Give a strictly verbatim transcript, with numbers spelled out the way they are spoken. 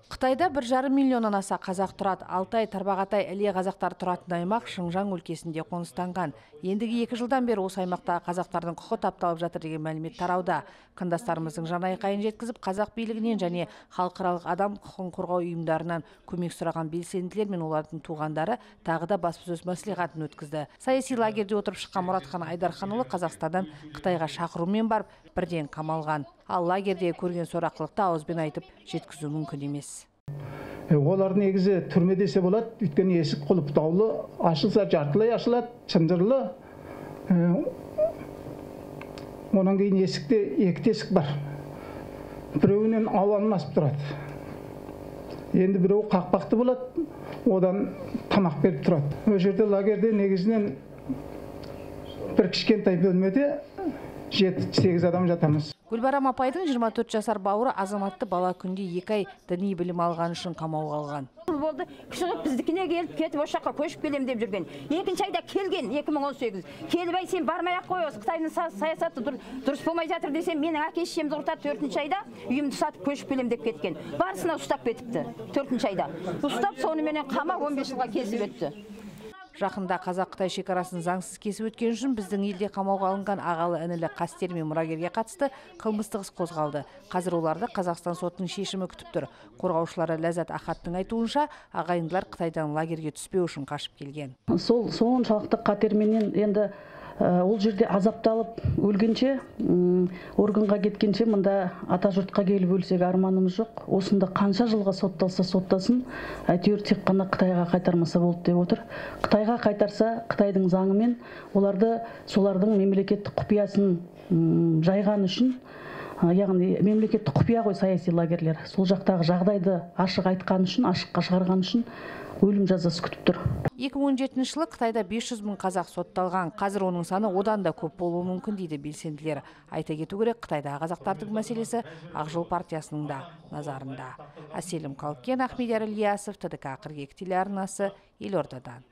Қытайда бір жарым миллионнан аса қазақ тұрады. Алтай, Тарбағатай, Іле қазақтар тұратын аймақ Шыңжаң өлкесінде қоныстанған. Ендігі екі жылдан бері осы аймақта қазақтардың құқы тапталып жатыр деген мәлімет тарауда. Қандастарымыздың жан айқайын жеткізіп, қазақ билігінен және халықаралық адам құқығын қорғау ұйымдарынан көмек сұраған белсенділер мен олардың туғандары тағы да баспасөз мәслихатын өткізді. Саяси лагерде отырып шыққан Мұратхан Айдарханұлы Қазақстандан Қытайға шақырумен барып, бірден қамалған. Ал лагерде көрген сорақылықты ауызбен айтып жеткізу мүмкін емес. Олар негізі түрме десе болады, өйткені есік құлыптаулы, ашылса жартылай ашылады, шынжырлы. Онан кейін есікте екі тесік бар. Біреуінен ауа алмасып тұрады. Енді біреу қақпақты болады, одан тамақ беріп тұрады. Ол жерде лагерде негізінен бір кішкентай бөлмеде жеті сегіз адам жатамыз. Гүлбарам апайдың жиырма төрт жасар бауыры азаматты бала күнде екі ай діни білім алған үшін қамауға алған. Болды, шығып біздікіне келіп, кетіп осы жаққа көшіп келем деп жүрген. Екінші айда келген, екі мың он сегіз. Келіп ай сен бармай-ақ қой, осы Қытайдың саясаты дұрыс болмай жатыр десем, менің әке-шешемді құртады төртінші айда, үйімді сатып көшіп келем деп кеткен. Барысына ұстап кетіпті төртінші айда. Ұстап соныменен қамап он бес жылға кесіп өтті. Жақында Қазақ-Қытай шекарасын заңсыз кесіп өткен үшін біздің елде қамауға алынған ағалы інілі Қастер мен мұрагерге қатысты қылмыстық іс қозғалды. Қазір оларды Қазақстан сотының шешімі күтіп тұр. Қорғаушылары Ләззат Ахаттың айтуынша, ағайындылар Қытайдан лагерге түспеу үшін қашып келген. Сол соншалықты қатерменен енді ол жерде азапталып өлгенше, органға кеткенше мында ата жұртқа келіп өлсек арманымыз жоқ. Осында қанша жылға сотталса соттасын, әйтеуір тек қана Қытайға қайтармаса болды деп отыр. Қытайға қайтарса, Қытайдың заңымен оларды солардың мемлекеттік құпиясын жайған үшін, яғни мемлекеттік құпия ғой саяси лагерлер. Сол жақтағы жағдайды ашық айтқан үшін, ашыққа шығарған үшін өлім жазасы күтіп тұр. екі мың он жетінші жылы Қытайда бес жүз мың қазақ сотталған. Қазір оның саны одан да көп болуы мүмкін дейді белсенділер. Айта кету керек, Қытайдағы қазақтардың мәселесі Ақ жол партиясының да назарында. Әселім Қалкен, Ахмедияр Ильясов, ТДК қырық екі телеарнасы, Елордадан.